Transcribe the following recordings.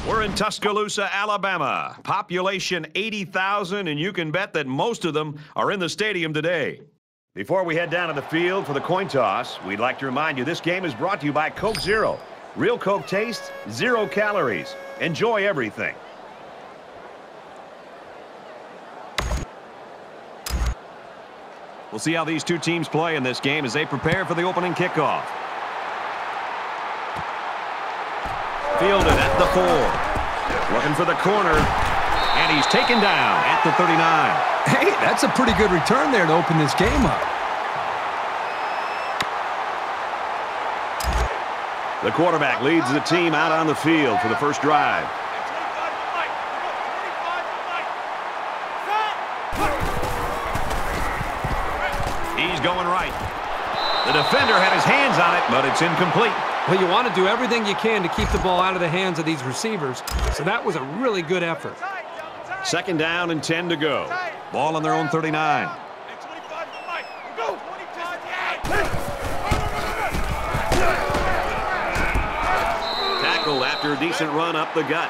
We're in Tuscaloosa, Alabama. Population 80,000, and you can bet that most of them are in the stadium today. Before we head down to the field for the coin toss, we'd like to remind you this game is brought to you by Coke Zero. Real Coke taste, 0 calories. Enjoy everything. We'll see how these two teams play in this game as they prepare for the opening kickoff. Fielded at the 4. Looking for the corner. And he's taken down at the 39. Hey, that's a pretty good return there to open this game up. The quarterback leads the team out on the field for the first drive. He's going right. The defender had his hands on it, but it's incomplete. Well, you want to do everything you can to keep the ball out of the hands of these receivers, so that was a really good effort. Second down and 10 to go. Ball on their own 39. Tackled after a decent run up the gut.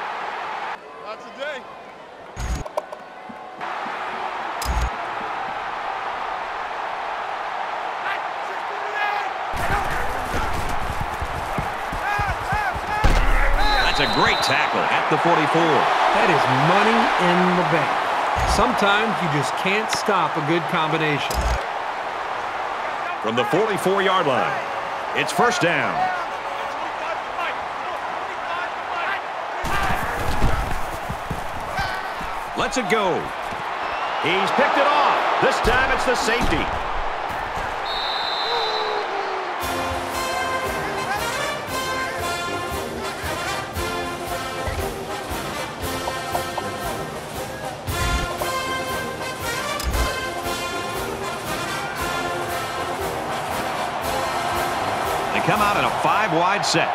That's a great tackle at the 44. That is money in the bank. Sometimes you just can't stop a good combination. From the 44-yard line, it's first down. Lets it go. He's picked it off. This time it's the safety. Come out in a 5-wide set.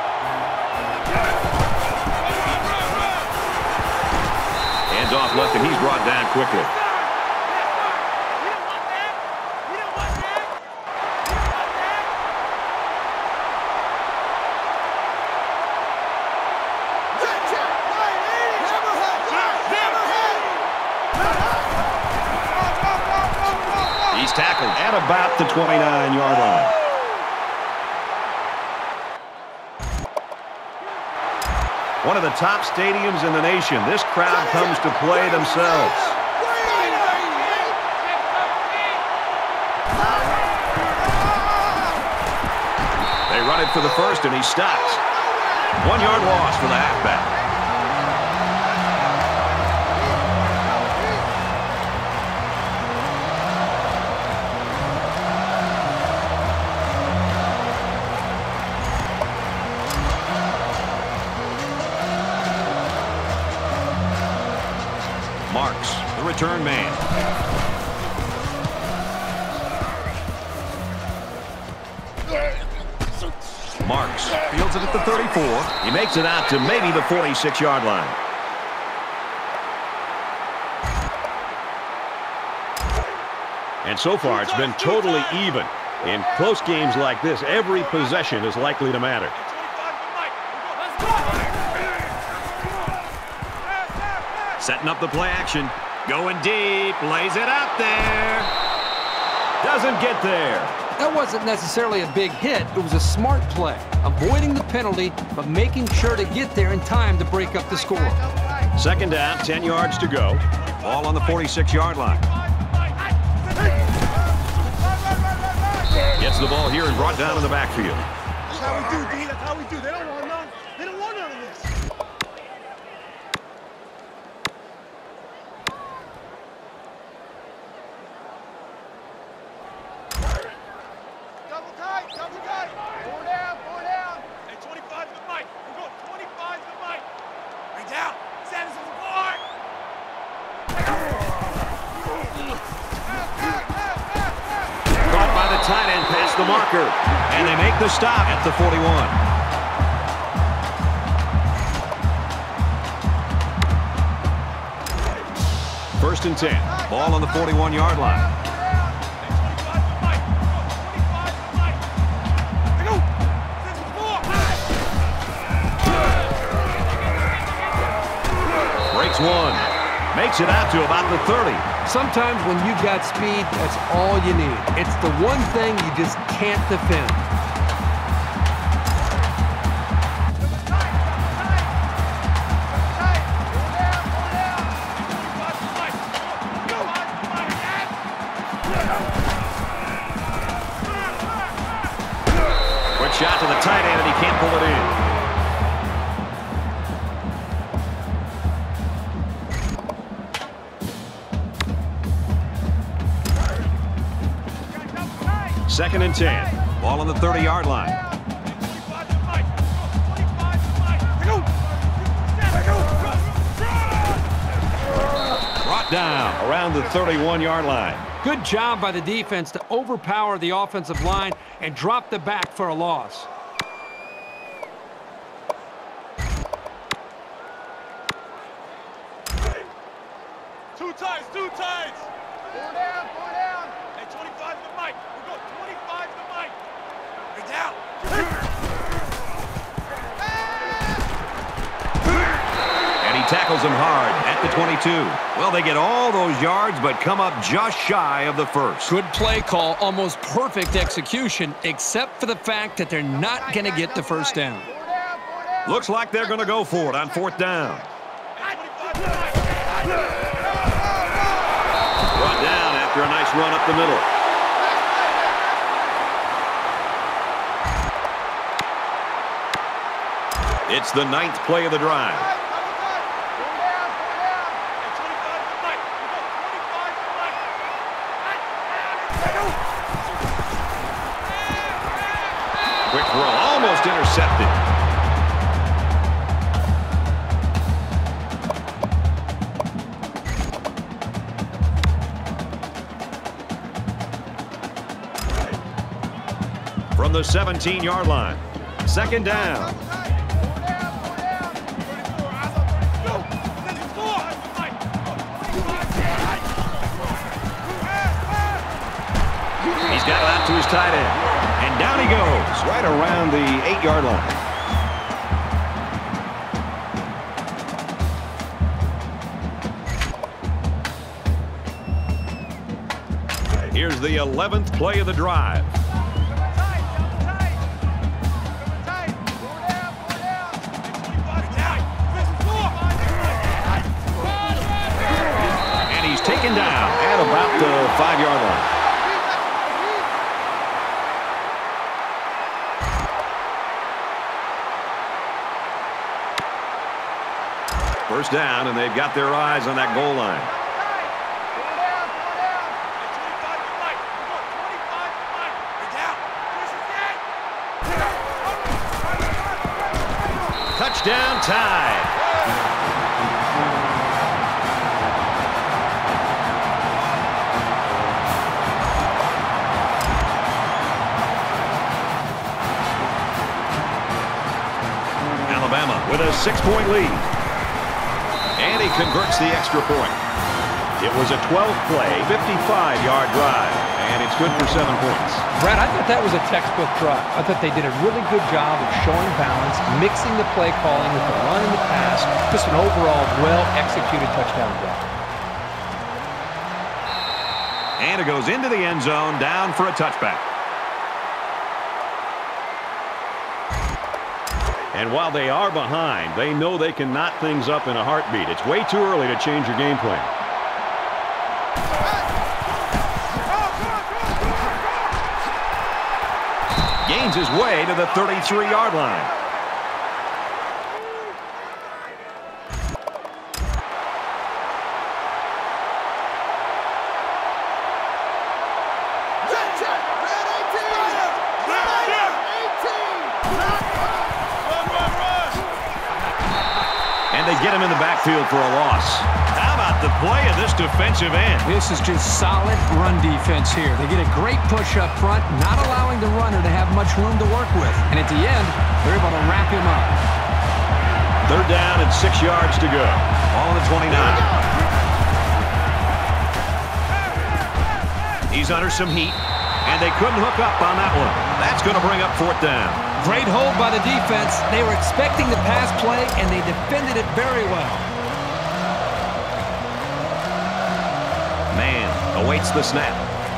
Hands off left, and he's brought down quickly. He's tackled at about the 29-yard line. One of the top stadiums in the nation. This crowd comes to play themselves. They run it for the first, and he stops. 1-yard loss for the halfback. Marks, the return man. Marks fields it at the 34. He makes it out to maybe the 46-yard line. And so far, it's been totally even. In close games like this, every possession is likely to matter. Setting up the play action. Going deep. Lays it out there. Doesn't get there. That wasn't necessarily a big hit. It was a smart play. Avoiding the penalty, but making sure to get there in time to break up the score. Second down, 10 yards to go. Ball on the 46-yard line. Gets the ball here and brought down in the backfield. That's how we do, D. That's how we do. They don't want none. They don't want none of this. Double tight, double tight. Four down, four down. Hey, 25 to the mic. We're going 25 to the mic. Bring down. Sanders is apart. Caught by the tight end past the marker. And they make the stop at the 41. First and 10. Ball on the 41-yard line. one. Makes it out to about the 30. Sometimes when you've got speed, that's all you need. It's the one thing you just can't defend. Quick shot to the tight end, and he can't pull it in. Second and 10. Ball on the 30-yard line. Brought down around the 31-yard line. Good job by the defense to overpower the offensive line and drop the back for a loss. Two tights, two tights. Four down, four down. Hey, 25 to the mic. We're going 25 to the mic. Bring down. And he tackles him hard at the 22. Well, they get all those yards, but come up just shy of the first. Good play call, almost perfect execution, except for the fact that they're not going to get the first down. Looks like they're going to go for it on fourth down. Brought down after a nice run up the middle. It's the 9th play of the drive. Quick throw, almost intercepted. From the 17-yard line. Second down. He's got it out to his tight end. And down he goes, right around the 8-yard line. Here's the 11th play of the drive. And he's taken down at about the 5-yard line. First down, and they've got their eyes on that goal line. Touchdown, Tide. Alabama with a 6-point lead. And he converts the extra point. It was a 12-play, 55-yard drive, and it's good for 7 points. Brad, I thought that was a textbook drive. I thought they did a really good job of showing balance, mixing the play calling with the run and the pass. Just an overall well-executed touchdown drive. And it goes into the end zone, down for a touchback. And while they are behind, they know they can knot things up in a heartbeat. It's way too early to change your game plan. Gains his way to the 33-yard line. And they get him in the backfield for a loss. How about the play of this defensive end? This is just solid run defense here. They get a great push up front, not allowing the runner to have much room to work with. And at the end, they're able to wrap him up. Third down and 6 yards to go. Ball on the 29. He's under some heat, and they couldn't hook up on that one. That's going to bring up fourth down. Great hold by the defense. They were expecting the pass play, and they defended it very well. awaits the snap.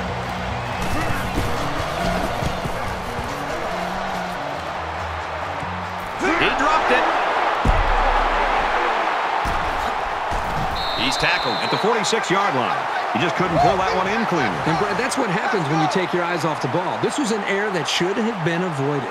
He dropped it. He's tackled at the 46-yard line. He just couldn't pull that one in cleanly. And Brad, that's what happens when you take your eyes off the ball. This was an error that should have been avoided.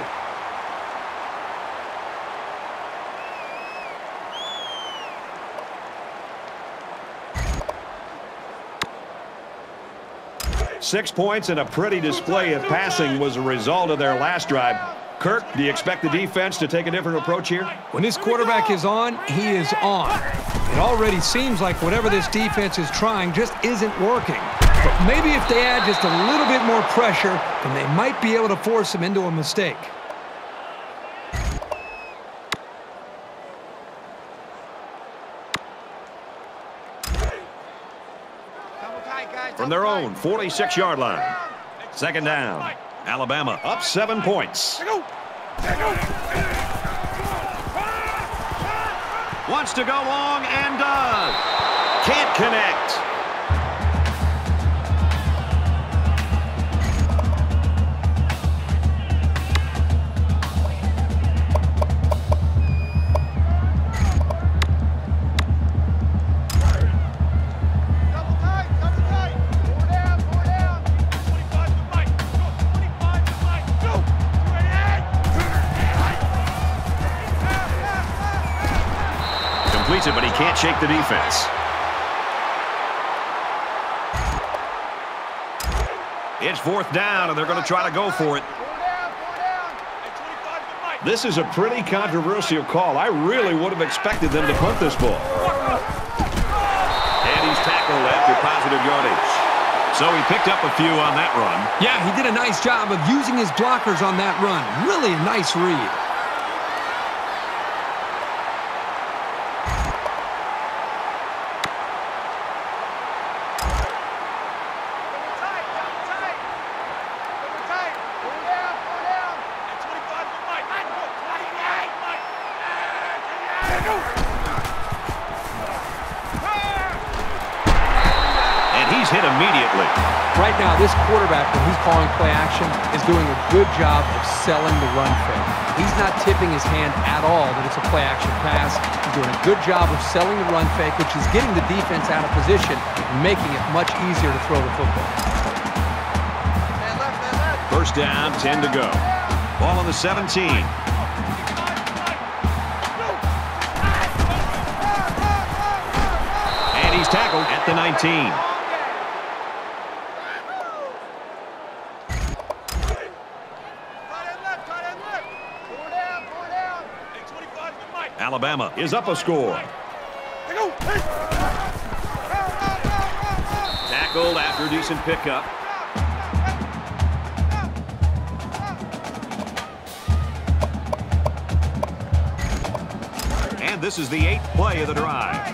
Six points and a pretty display of passing was a result of their last drive. Kirk, do you expect the defense to take a different approach here? When this quarterback is on, he is on. It already seems like whatever this defense is trying just isn't working. But maybe if they add just a little bit more pressure, then they might be able to force him into a mistake. From their own 46-yard line. Second down. Alabama up 7 points. Wants to go long and does. Can't connect. But he can't shake the defense. It's fourth down, and they're going to try to go for it. This is a pretty controversial call. I really would have expected them to punt this ball. And he's tackled after positive yardage. So he picked up a few on that run. Yeah, he did a nice job of using his blockers on that run. Really a nice read. Hit immediately. Right now, this quarterback, when he's calling play action, is doing a good job of selling the run fake. He's not tipping his hand at all that it's a play action pass. He's doing a good job of selling the run fake, which is getting the defense out of position and making it much easier to throw the football. First down, 10 to go. Ball on the 17. And he's tackled at the 19. Alabama is up a score. Tackled after a decent pickup. And this is the 8th play of the drive.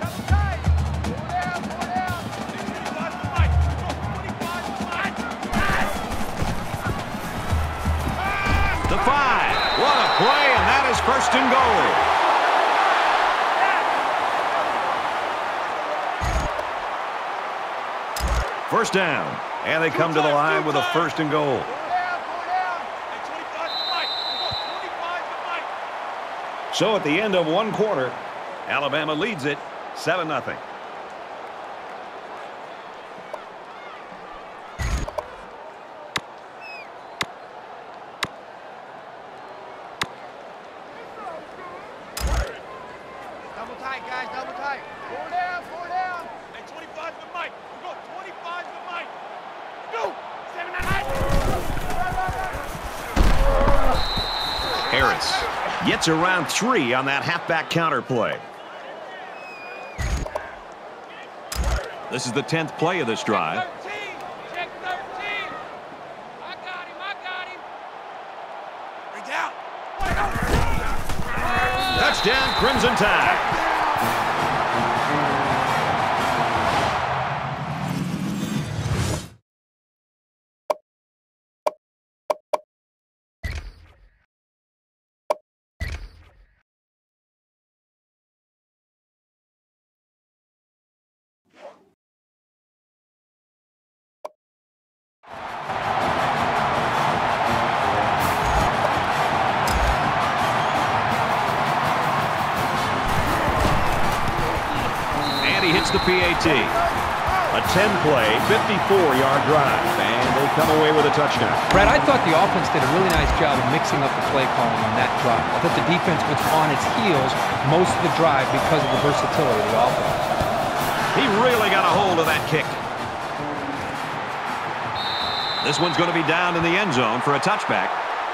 The 5. What a play, and that is first and goal. First down, and they come to the line with a first and goal. So at the end of one quarter, Alabama leads it 7-0. Double tight, guys, double tight. 4 down, 4 down. Hey, 25 to the mic. We go 25 to the mic. Go! 7 and 8. Harris gets around 3 on that halfback counter play. This is the 10th play of this drive. Check 13. I got him, I got him. Bring down. Touchdown, Crimson Tide. he hits the PAT. A 10-play, 54-yard drive, and they come away with a touchdown. Brad, I thought the offense did a really nice job of mixing up the play calling on that drive. I thought the defense was on its heels most of the drive because of the versatility of the offense. He really got a hold of that kick. This one's going to be down in the end zone for a touchback.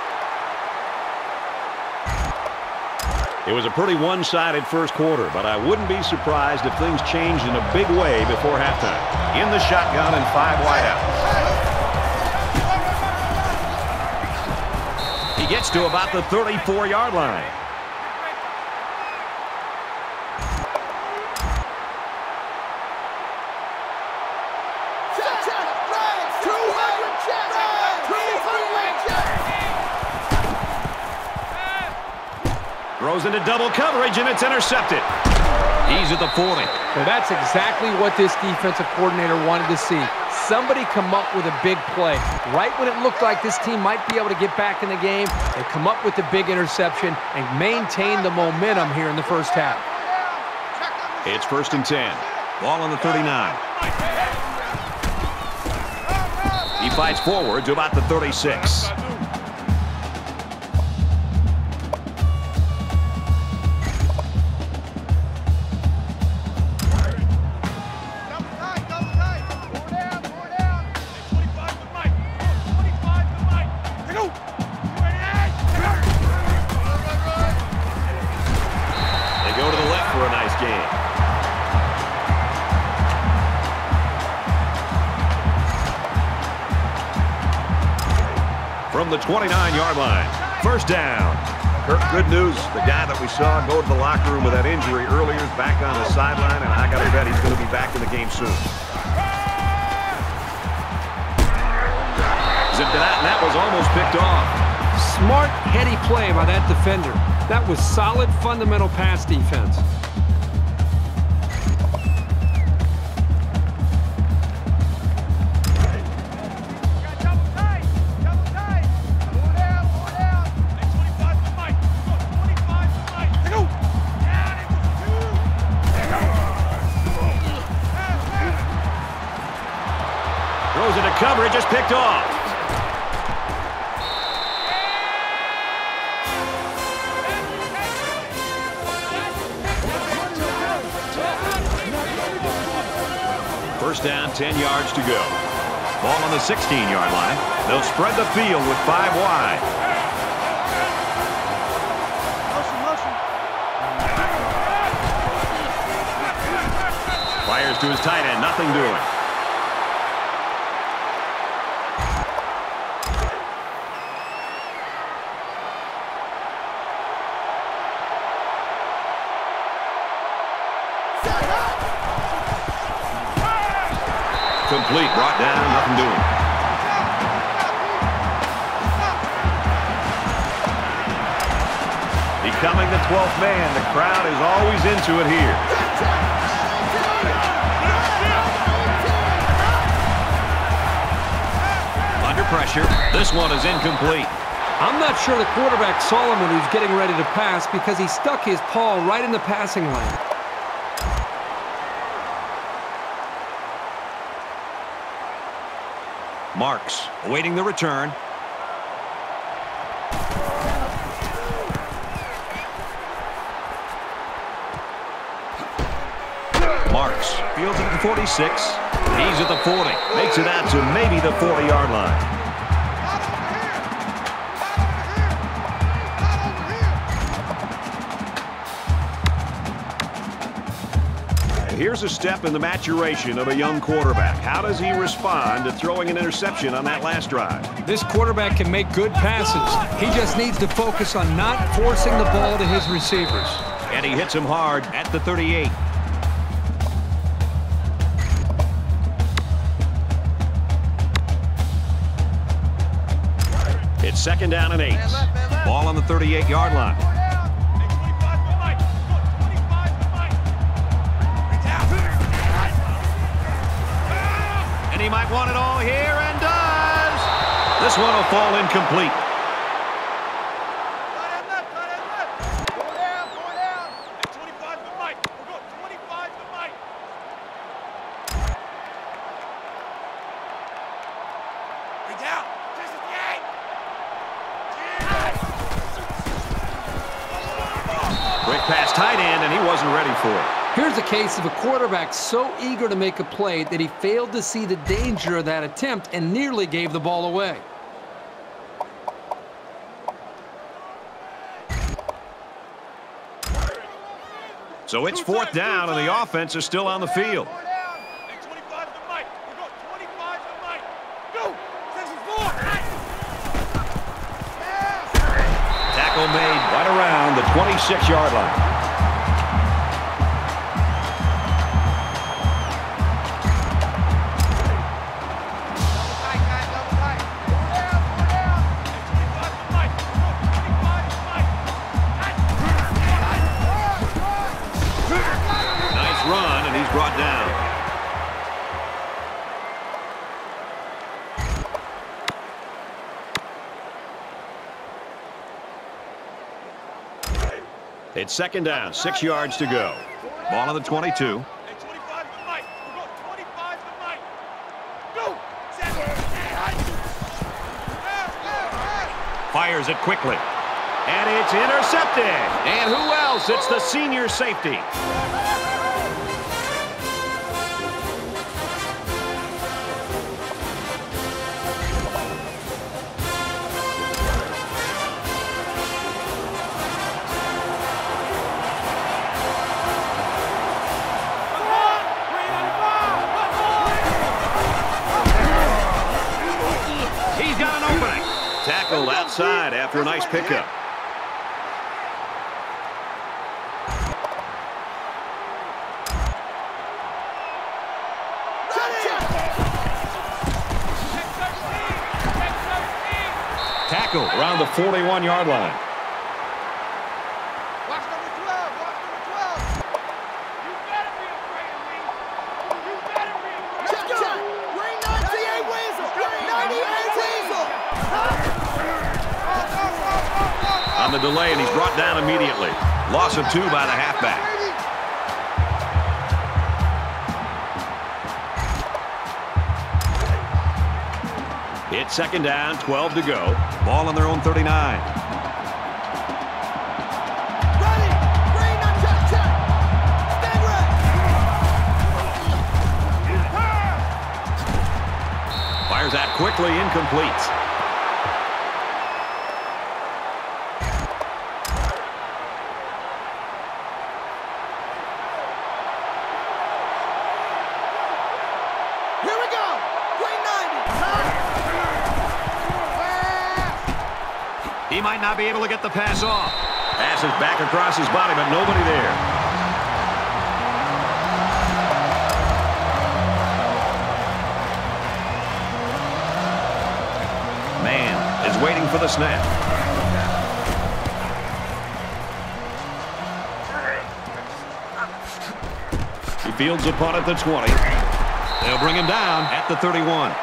It was a pretty one-sided first quarter, but I wouldn't be surprised if things changed in a big way before halftime. In the shotgun and 5 wideouts. He gets to about the 34-yard line. Throws into double coverage, and it's intercepted. He's at the 40. Well, that's exactly what this defensive coordinator wanted to see. Somebody come up with a big play. Right when it looked like this team might be able to get back in the game, they come up with the big interception and maintain the momentum here in the first half. It's 1st and 10. Ball on the 39. He fights forward to about the 36. From the 29-yard line. First down. Kirk, good news. The guy that we saw go to the locker room with that injury earlier is back on the sideline, and I got to bet he's going to be back in the game soon. Zipped it out, and that was almost picked off. Smart, heady play by that defender. That was solid, fundamental pass defense. Throws into coverage, just picked off. First down, 10 yards to go. Ball on the 16-yard line. They'll spread the field with 5 wide. Fires to his tight end, nothing doing. Complete, brought down, nothing doing. Becoming the 12th man, the crowd is always into it here. Under pressure, this one is incomplete. I'm not sure the quarterback saw him when he was getting ready to pass because he stuck his paw right in the passing lane. Marks awaiting the return. Marks fields it at the 46. He's at the 40. Makes it out to maybe the 40-yard line. Here's a step in the maturation of a young quarterback. How does he respond to throwing an interception on that last drive? This quarterback can make good passes. He just needs to focus on not forcing the ball to his receivers. And he hits him hard at the 38. It's 2nd down and 8. Ball on the 38-yard line. He might want it all here, and does. This one will fall incomplete. wasn't ready for it. Here's a case of a quarterback so eager to make a play that he failed to see the danger of that attempt and nearly gave the ball away. So it's fourth down, and the offense is still on the field. Hey, 25 to Mike. We got 25 to Mike. Go! 64! Tackle made right around the 26-yard line. Run, and he's brought down. It's second down, 6 yards to go. Ball on the 22. Hey, 25 to Mike. We got 25 to Mike. Go! Fires it quickly. And it's intercepted. And who else? It's the senior safety. He's got an opening. Tackled outside after a nice pickup. Tackle around the 41-yard line. Watch number 12. Watch number 12. You better be afraid of me. You better be afraid of me. Check. Ring 98 Weasel. 98 Weasel. On the delay, and he's brought down immediately. Loss of 2 by the halfback. It's second down, 12 to go. Ball on their own 39. Ready. Ring 9. Check. Stand ready. Fires that quickly, incomplete. Here we go. Ring 90. He might not be able to get the pass off. Passes back across his body, but nobody there. Man is waiting for the snap. He fields upon at the 20. They'll bring him down at the 31.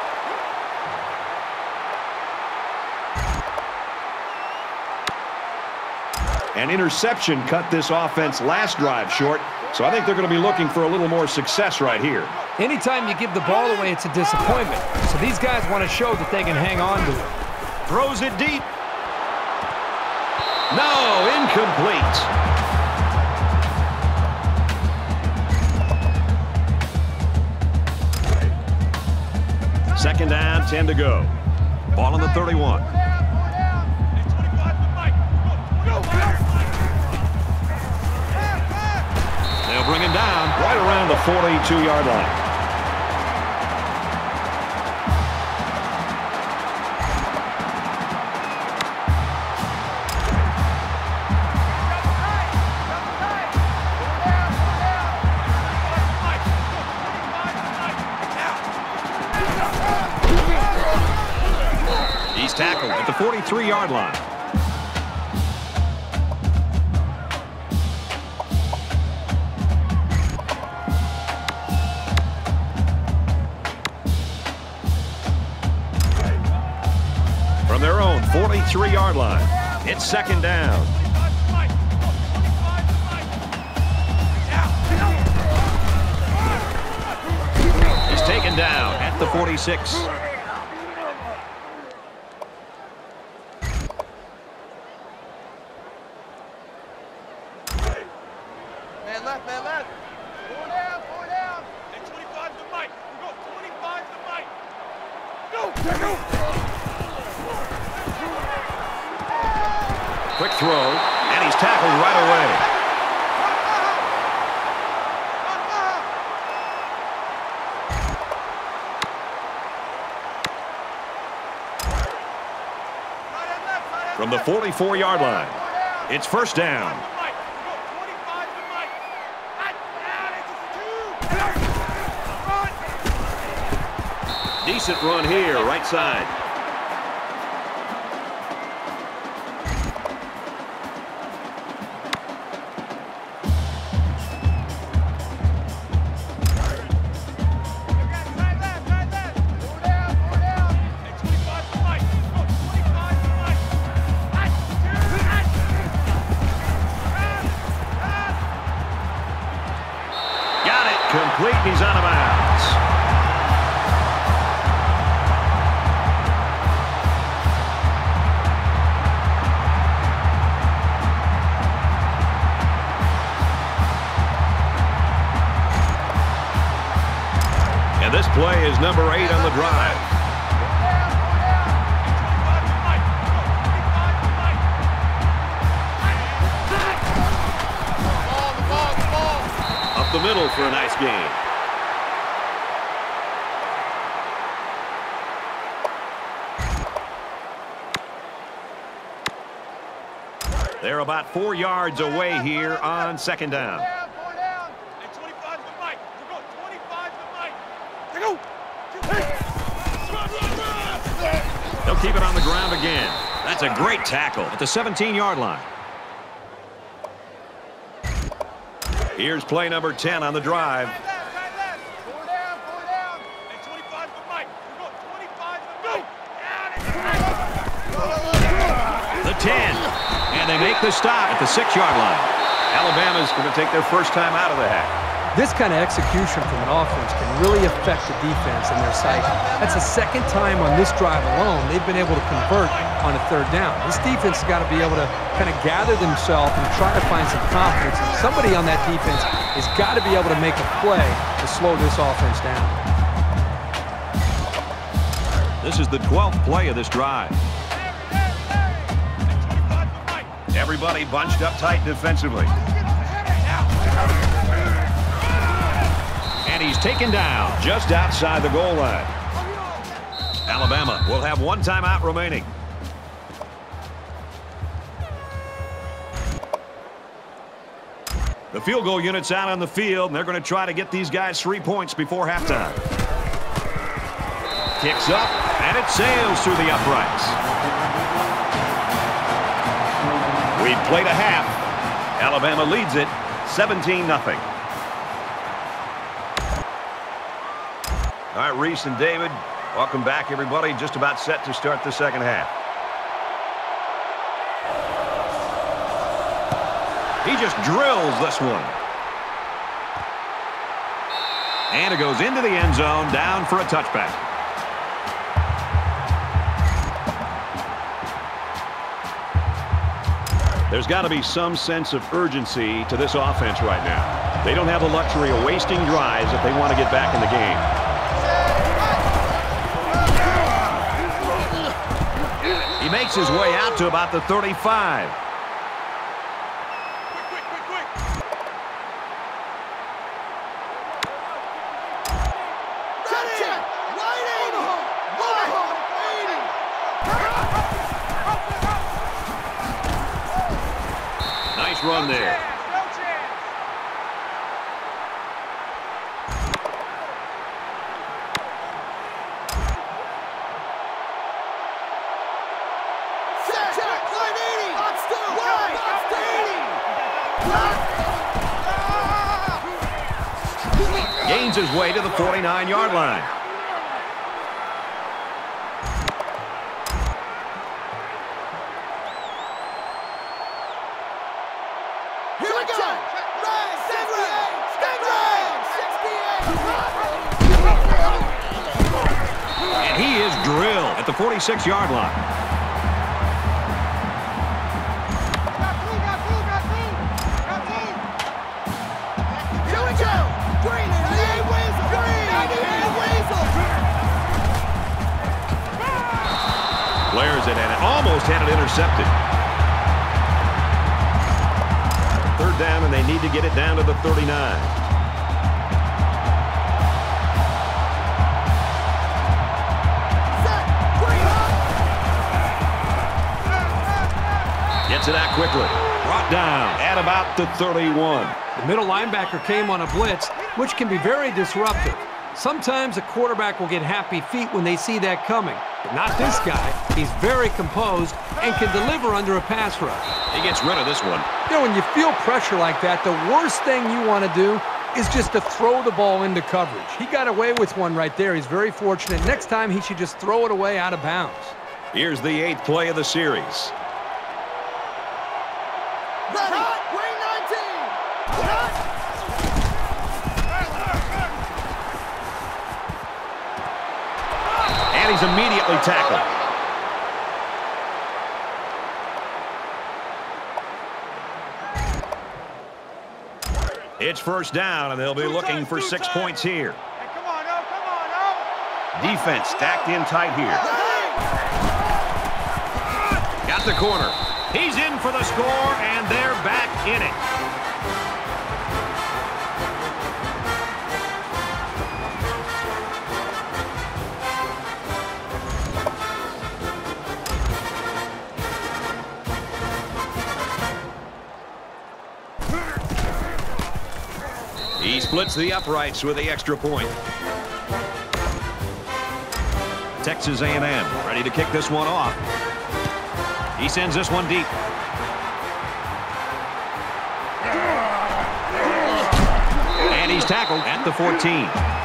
An interception cut this offense last drive short, so I think they're going to be looking for a little more success right here. Anytime you give the ball away, it's a disappointment. So these guys want to show that they can hang on to it. Throws it deep. No, incomplete. Second down, 10 to go. Ball on the 31. Hey, 25 to Mike. Go! They'll bring him down right around the 42-yard line. He's tackled at the 43-yard line. From their own 43-yard line, it's second down. He's taken down at the 46. Man left. Quick throw, and he's tackled right away. From the 44-yard line, it's first down. Decent run here, right side. Complete, and he's out of bounds. And this play is number 8 on the drive. Up the middle for a nice gain. They're about 4 yards away here on second down. They'll keep it on the ground again. That's a great tackle at the 17-yard line. Here's play number 10 on the drive. The 10. And they make the stop at the 6-yard line. Alabama's going to take their first time out of the hack. This kind of execution from an offense can really affect the defense and their psyche. That's the second time on this drive alone they've been able to convert on a third down. This defense has got to be able to kind of gather themselves and try to find some confidence. And somebody on that defense has got to be able to make a play to slow this offense down. This is the 12th play of this drive. Everybody bunched up tight defensively. And he's taken down just outside the goal line. Alabama will have one timeout remaining. The field goal unit's out on the field, and they're going to try to get these guys 3 points before halftime. Kicks up, and it sails through the uprights. We've played a half. Alabama leads it 17-0. All right, Reese and David, welcome back, everybody. Just about set to start the second half. He just drills this one. And it goes into the end zone, down for a touchback. There's got to be some sense of urgency to this offense right now. They don't have the luxury of wasting drives if they want to get back in the game. He makes his way out to about the 35. Nice run there. Gains his way to the 49-yard line. Here we go. And he is drilled at the 46-yard line. almost had it intercepted. Third down, and they need to get it down to the 39. Gets it out quickly. Brought down at about the 31. The middle linebacker came on a blitz, which can be very disruptive. Sometimes a quarterback will get happy feet when they see that coming, but not this guy. He's very composed and can deliver under a pass rush. He gets rid of this one. You know, when you feel pressure like that, the worst thing you want to do is just to throw the ball into coverage. He got away with one right there. He's very fortunate. Next time, he should just throw it away out of bounds. Here's the 8th play of the series. And he's immediately tackled. It's first down, and they'll be looking for 6 points here. Hey, come on, come on, Defense stacked in tight here. Got the corner. He's in for the score, and they're back in it. He splits the uprights with the extra point. Texas A&M ready to kick this one off. He sends this one deep. And he's tackled at the 14.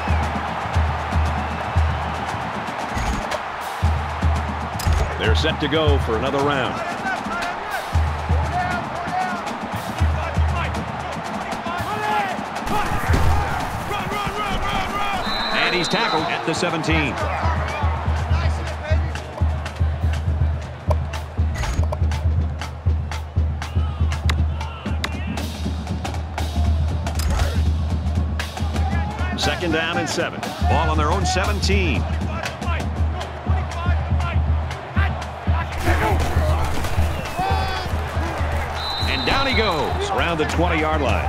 They're set to go for another round. And he's tackled at the 17. Second down and 7. Ball on their own 17. And down he goes around the 20-yard line.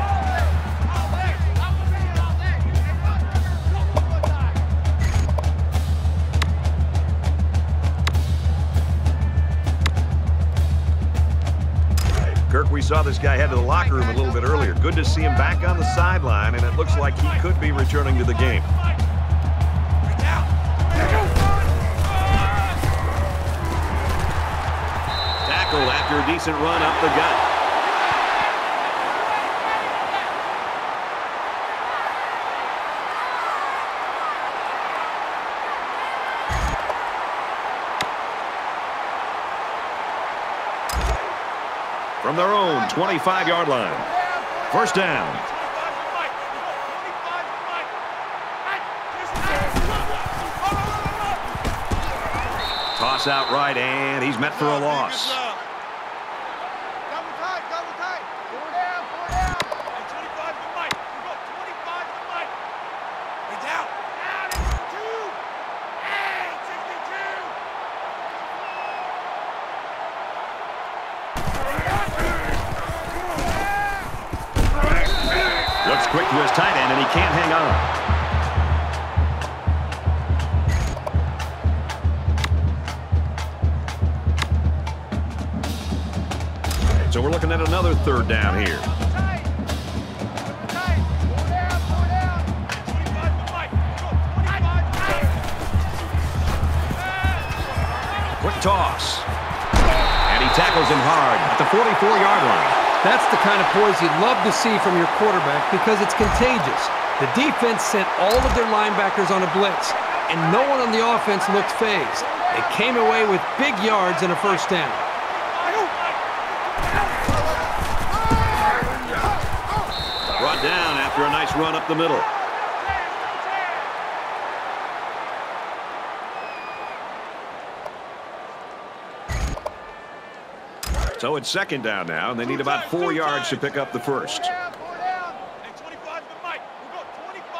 Kirk, we saw this guy head to the locker room a little bit earlier. Good to see him back on the sideline, and it looks like he could be returning to the game. Tackled after a decent run up the gut. From their own 25-yard line. First down. Toss out right, and he's met for a loss. Double tight. Four down. 25 to Mike. We got 25 to Mike. Way down. Down. 2. Hey, 62. Looks quick to his tight end, and he can't hang on. So we're looking at another third down here. Quick toss. And he tackles him hard at the 44-yard line. That's the kind of poise you'd love to see from your quarterback because it's contagious. The defense sent all of their linebackers on a blitz, and no one on the offense looked phased. They came away with big yards and a first down. Brought down after a nice run up the middle. So it's second down now, and they need about 4 yards to pick up the first. Hey, 25 to Mike. We got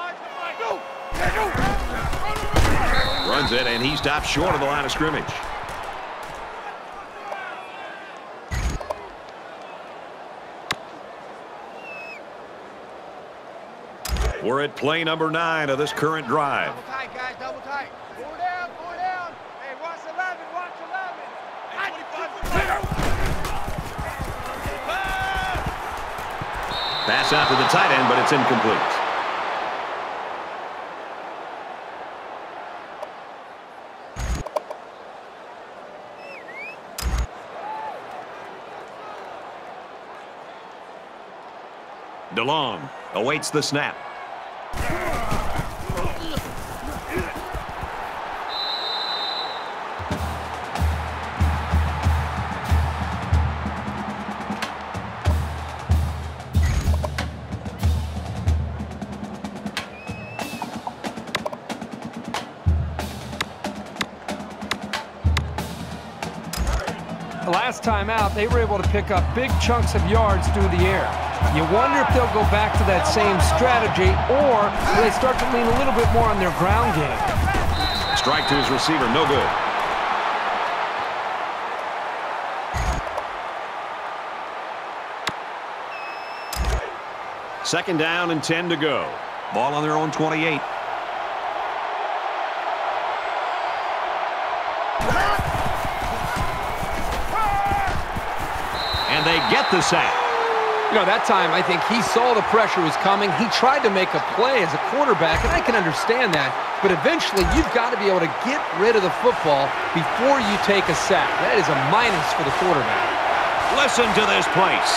25 to Mike. Runs it, and he stops short of the line of scrimmage. We're at play number 9 of this current drive. Double tight, guys, double tight. Four down, four down. Hey, watch 11, watch 11. Hey, 25 to the mic. Pass out to the tight end, but it's incomplete. DeLong awaits the snap. The last time out, they were able to pick up big chunks of yards through the air. You wonder if they'll go back to that same strategy, or will they start to lean a little bit more on their ground game? Strike to his receiver, no good. Second down and 10 to go. Ball on their own 28. And they get the sack. You know, that time, I think he saw the pressure was coming. He tried to make a play as a quarterback, and I can understand that. But eventually, you've got to be able to get rid of the football before you take a sack. That is a minus for the quarterback. Listen to this place.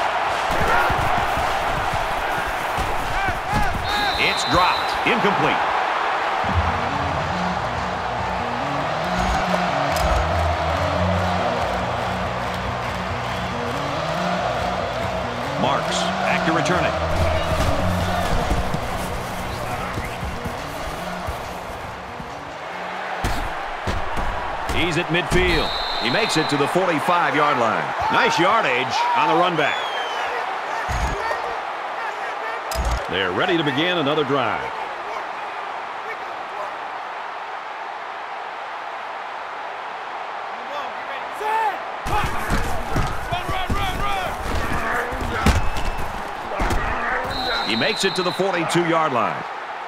It's dropped. Incomplete. Marks back to return it. He's at midfield. He makes it to the 45-yard line. Nice yardage on the run back. They're ready to begin another drive. He makes it to the 42-yard line.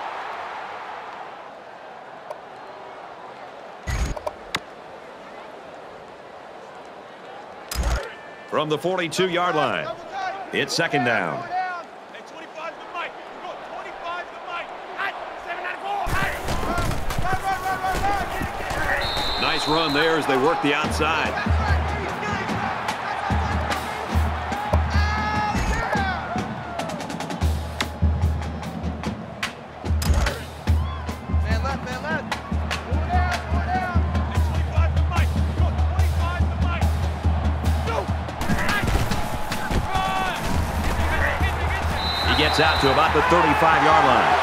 From the 42-yard line, it's second down. Hey, 25 to the mic. Go, 25 to the mic. Hot, 7-9-4. Nice run there as they work the outside. Gets out to about the 35-yard line.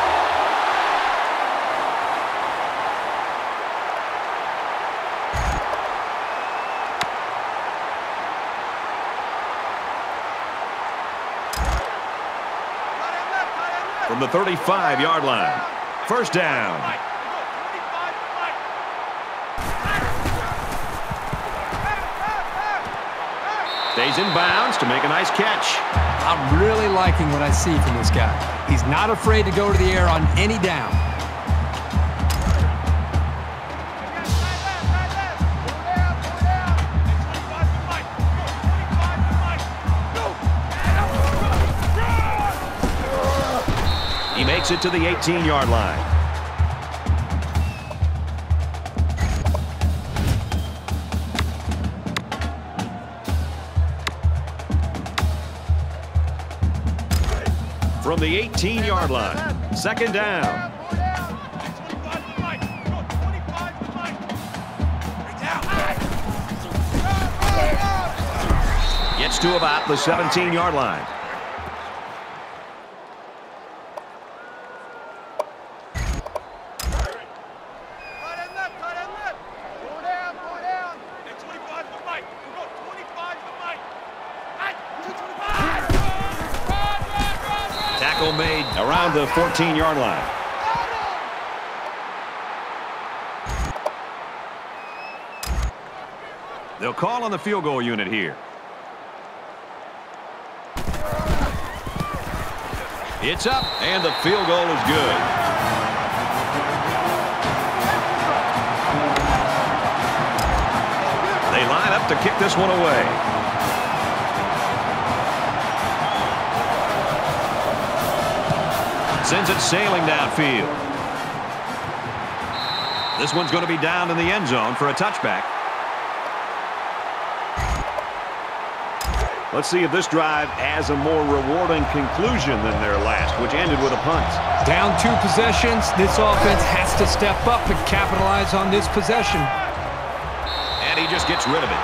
From the 35-yard line. First down. Stays in bounds to make a nice catch. I'm really liking what I see from this guy. He's not afraid to go to the air on any down. He makes it to the 18-yard line. From the 18-yard line, second down. Gets to about the 17-yard line. Tackle made around the 14-yard line. They'll call on the field goal unit here. It's up, and the field goal is good. They line up to kick this one away. Sends it sailing downfield. This one's going to be down in the end zone for a touchback. Let's see if this drive has a more rewarding conclusion than their last, which ended with a punt. Down 2 possessions. This offense has to step up and capitalize on this possession. And he just gets rid of it.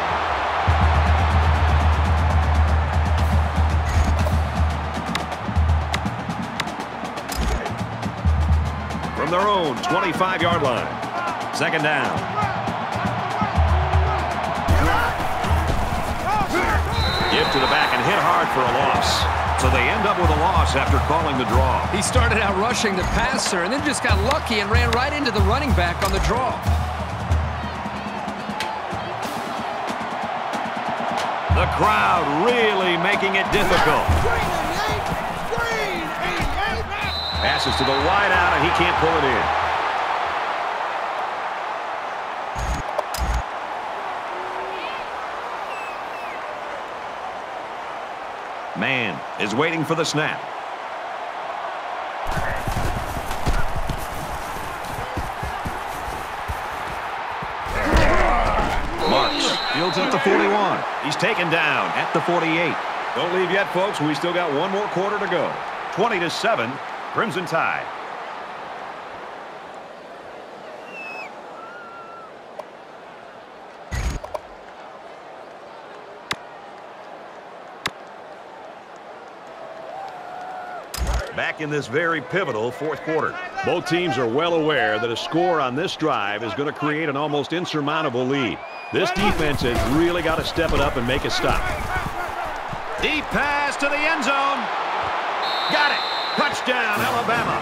From their own 25-yard line. Second down. Give to the back and hit hard for a loss. So they end up with a loss after calling the draw. He started out rushing the passer and then just got lucky and ran right into the running back on the draw. The crowd really making it difficult. Passes to the wide out, and he can't pull it in. Man is waiting for the snap. Marks fields at the 41. He's taken down at the 48. Don't leave yet, folks. We still got one more quarter to go. 20-7, Crimson Tide. Back in this very pivotal fourth quarter. Both teams are well aware that a score on this drive is going to create an almost insurmountable lead. This defense has really got to step it up and make a stop. Deep pass to the end zone. Got it. Touchdown, Alabama.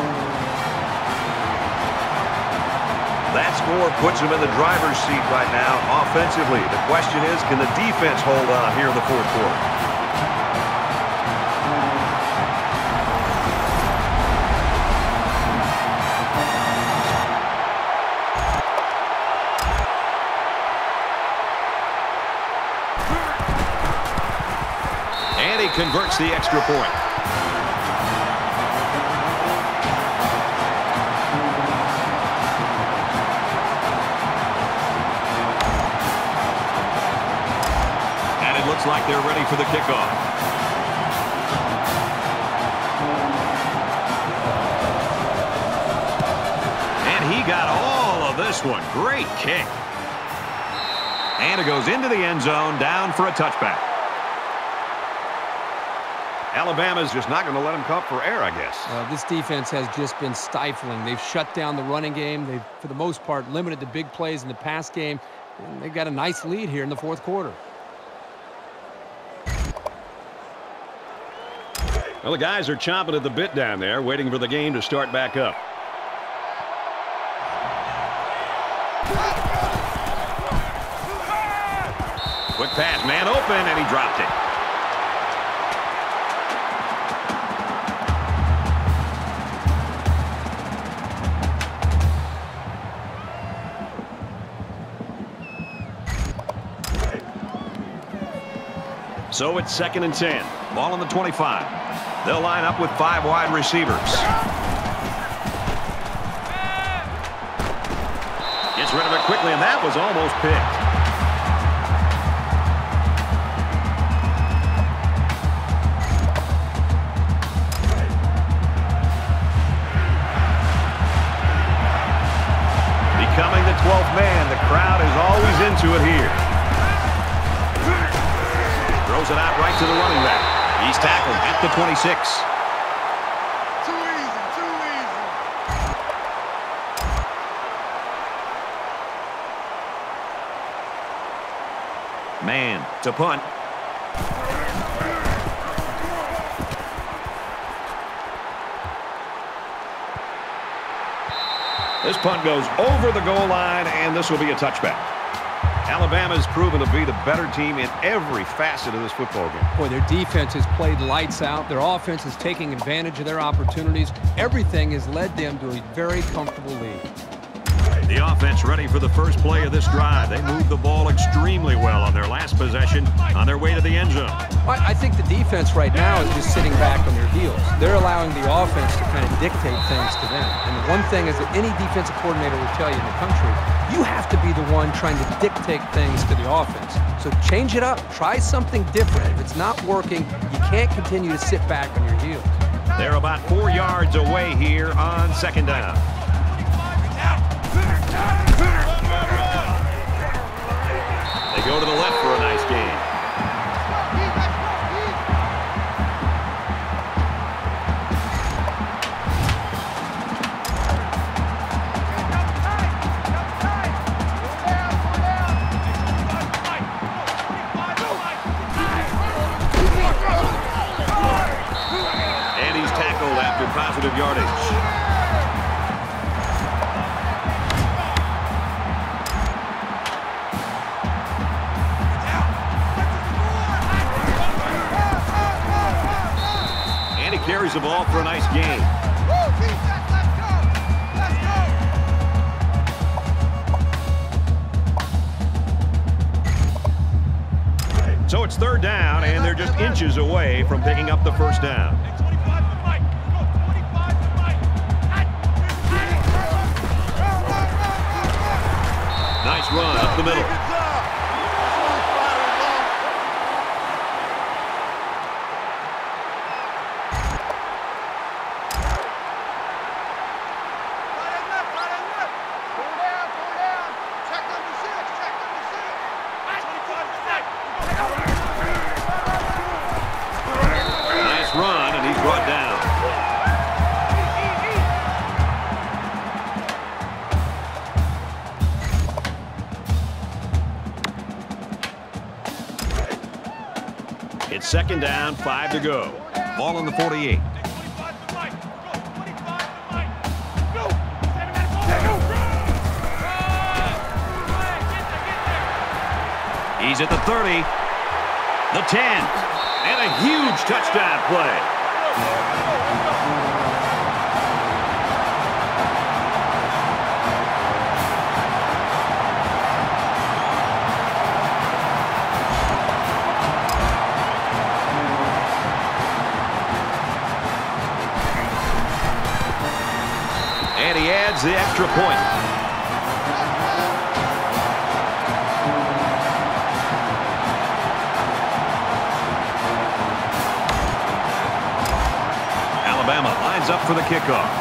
That score puts them in the driver's seat right now offensively. The question is, can the defense hold on here in the fourth quarter? And he converts the extra point. And it looks like they're ready for the kickoff. And he got all of this one. Great kick. And it goes into the end zone, down for a touchback. Alabama's just not going to let them come up for air, I guess. This defense has just been stifling. They've shut down the running game. They've, for the most part, limited the big plays in the pass game. And they've got a nice lead here in the fourth quarter. Well, the guys are chomping at the bit down there, waiting for the game to start back up. Quick pass, man open, and he dropped it. So it's 2nd and 10. Ball on the 25. They'll line up with 5 wide receivers. Gets rid of it quickly, and that was almost picked. Becoming the 12th man. The crowd is always into it here. Throws it out right to the running back. He's tackled at the 26. Too easy. Man to punt. This punt goes over the goal line, and this will be a touchback. Alabama's proven to be the better team in every facet of this football game. Boy, their defense has played lights out. Their offense is taking advantage of their opportunities. Everything has led them to a very comfortable lead. The offense ready for the first play of this drive. They moved the ball extremely well on their last possession on their way to the end zone. I think the defense right now is just sitting back on their heels. They're allowing the offense to kind of dictate things to them. And the one thing is that any defensive coordinator will tell you in the country, you have to be the one trying to dictate things to the offense. So change it up. Try something different. If it's not working, you can't continue to sit back on your heels. They're about 4 yards away here on second down. They go to the left for a nice gain. And he's tackled after positive yardage. Carries the ball for a nice gain. So it's third down, and they're just inches away from picking up the first down. Nice run up the middle. Run, and he's brought down. It's second down, 5 to go. Ball on the 48. He's at the 30, the 10. And a huge touchdown play. And he adds the extra point. Alabama lines up for the kickoff.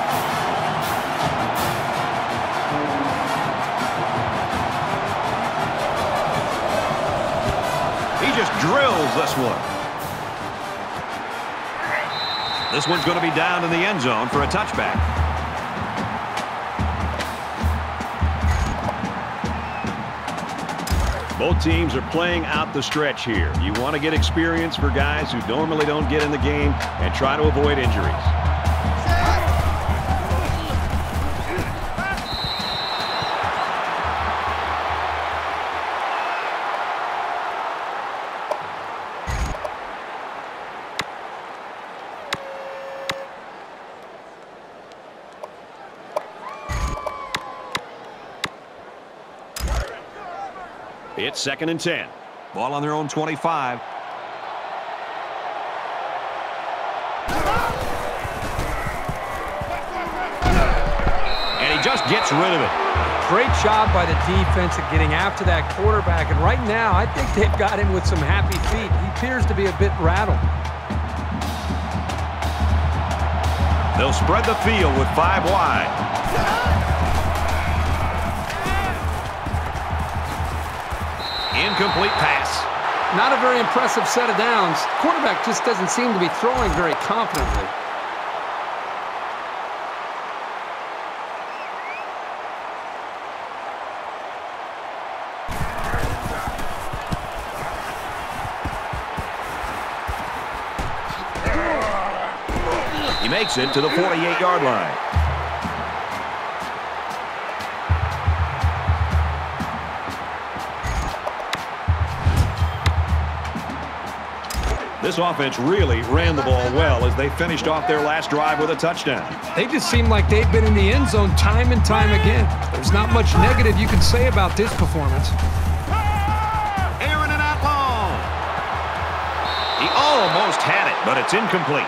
He just drills this one. This one's going to be down in the end zone for a touchback. Both teams are playing out the stretch here. You want to get experience for guys who normally don't get in the game and try to avoid injuries. It's second and 10. Ball on their own 25. And he just gets rid of it. Great job by the defense at getting after that quarterback. And right now, I think they've got him with some happy feet. He appears to be a bit rattled. They'll spread the field with 5 wide. Incomplete pass. Not a very impressive set of downs. Quarterback just doesn't seem to be throwing very confidently. He makes it to the 48-yard line. This offense really ran the ball well as they finished off their last drive with a touchdown. They just seem like they've been in the end zone time and time again. There's not much negative you can say about this performance. Aaron and out long. He almost had it, but it's incomplete.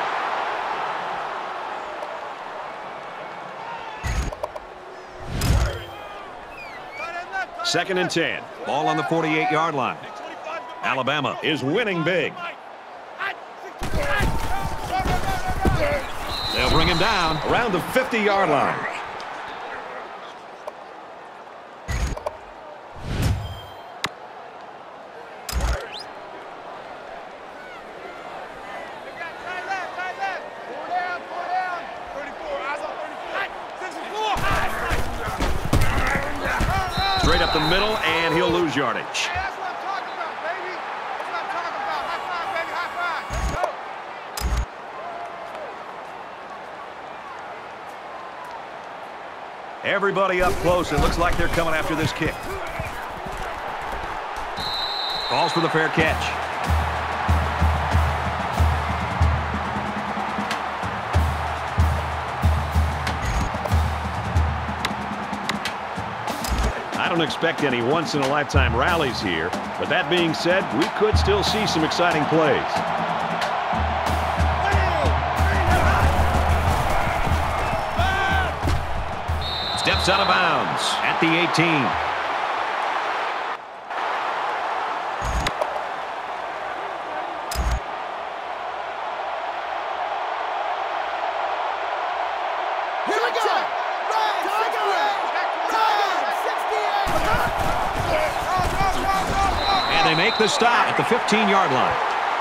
Second and 10. Ball on the 48-yard line. Alabama is winning big. They'll bring him down around the 50-yard line. Straight up the middle, and he'll lose yardage. Hey, that's what I'm talking about, baby. That's what I'm talking about. High five, baby. High five. Let's go. Everybody up close. It looks like they're coming after this kick. Calls for the fair catch. I don't expect any once-in-a-lifetime rallies here, but that being said, we could still see some exciting plays. Steps out of bounds at the 18. They make the stop at the 15-yard line.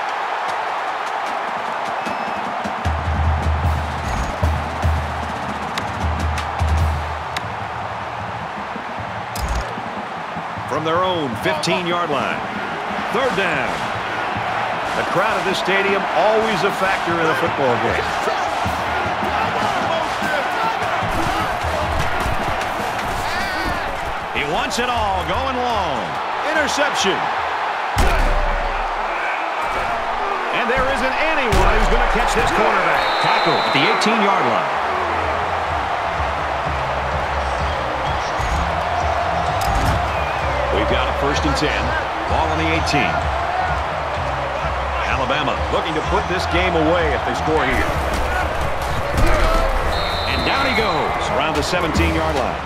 From their own 15-yard line. Third down. The crowd at this stadium always a factor in a football game. He wants it all, going long. Interception. And there isn't anyone who's going to catch this quarterback. Tackle at the 18-yard line. We've got a first and 10. Ball on the 18. Alabama looking to put this game away if they score here. And down he goes around the 17-yard line.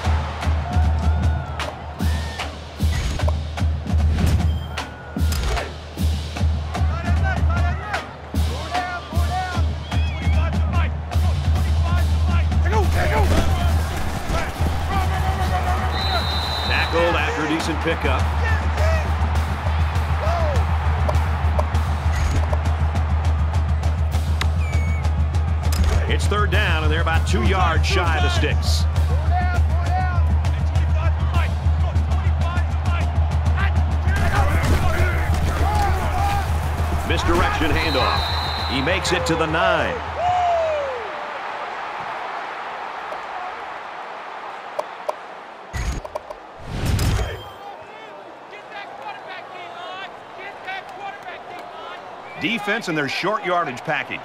Decent pickup. It's third down, and they're about 2 yards shy of the sticks. Misdirection handoff. He makes it to the 9. Defense and their short yardage package.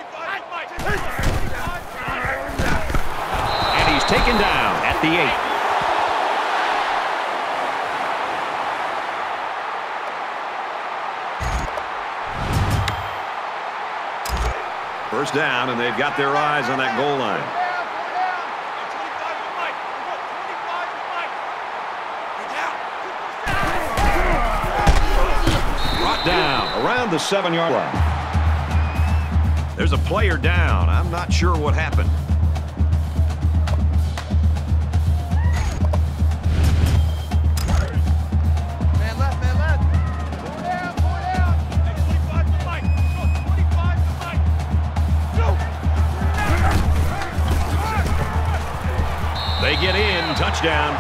And he's taken down at the 8. First down, and they've got their eyes on that goal line. Brought down around the 7-yard line. There's a player down. I'm not sure what happened. Man left, man left. Four down. Hey, 25 to Mike. 25 to Mike. Go. They get in. Touchdown.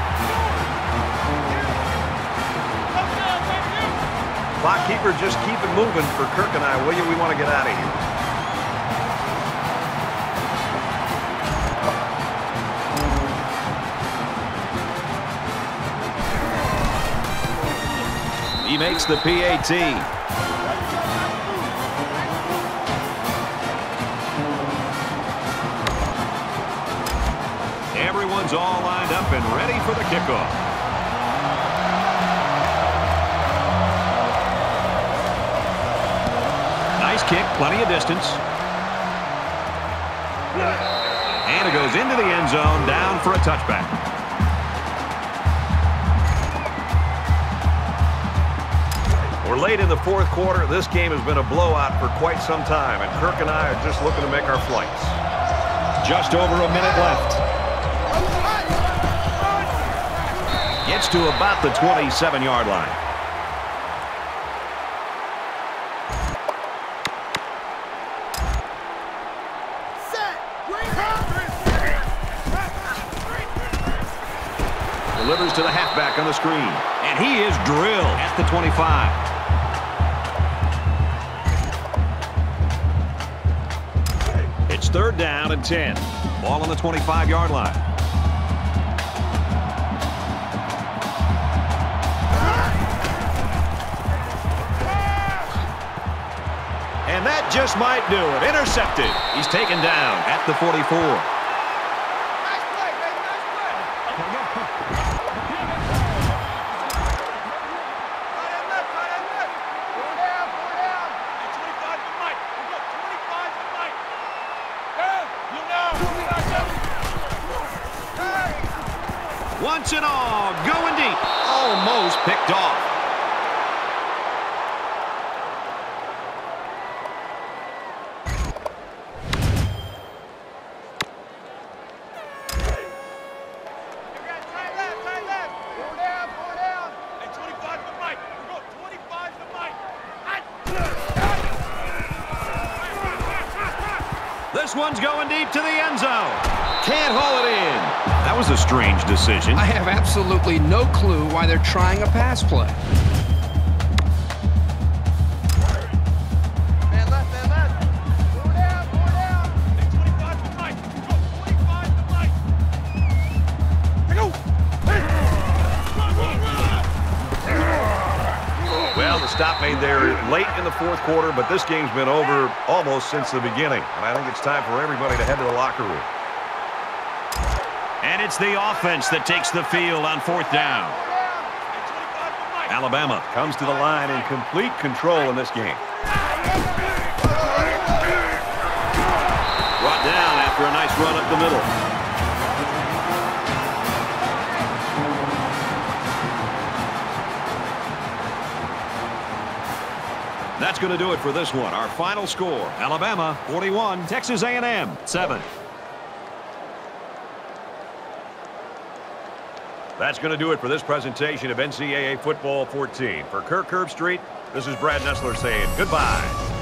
Clock keeper, just keep it moving for Kirk and I, will you? We want to get out of here. He makes the PAT. Everyone's all lined up and ready for the kickoff. Nice kick, plenty of distance. And it goes into the end zone, down for a touchback. We're late in the fourth quarter. This game has been a blowout for quite some time, and Kirk and I are just looking to make our flights. Just over a minute left. Gets to about the 27-yard line. Delivers to the halfback on the screen. And he is drilled at the 25. It's third down and 10. Ball on the 25-yard line. And that just might do it. Intercepted. He's taken down at the 44. Once and all, going deep. Almost picked off. This one's going deep to the end zone. Can't haul it in. That was a strange decision. I have absolutely no clue why they're trying a pass play. Man left, man left. Four down, four down. Hey, 25 to Mike. Go, 25 to Mike. Hey, go. Well, the stop made there late in the fourth quarter, but this game's been over almost since the beginning. And I think it's time for everybody to head to the locker room. And it's the offense that takes the field on fourth down. Alabama comes to the line in complete control in this game. Brought down after a nice run up the middle. That's going to do it for this one. Our final score, Alabama 41, Texas A&M 7. That's going to do it for this presentation of NCAA Football 14. For Kirk Herbstreit, this is Brad Nessler saying goodbye.